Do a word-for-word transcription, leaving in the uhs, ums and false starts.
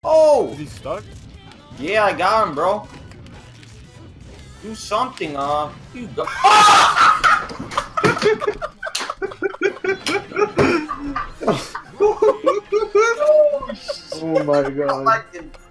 Oh! Is he stuck? Yeah, I got him, bro. Do something, uh. You go. Oh my god. Fucking